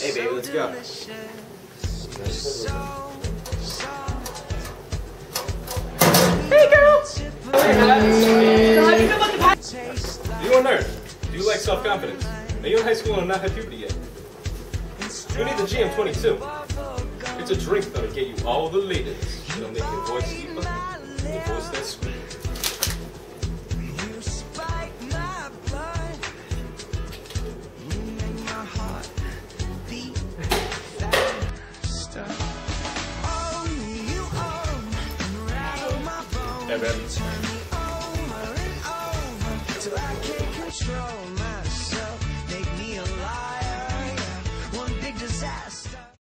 Hey baby, let's go. Hey girl! You a nerd? Do you like self-confidence? Are you in high school and not had puberty yet? You need the GM22. It's a drink that'll get you all the ladies. It'll make your voice deeper, your voice that sweet. Hey, baby.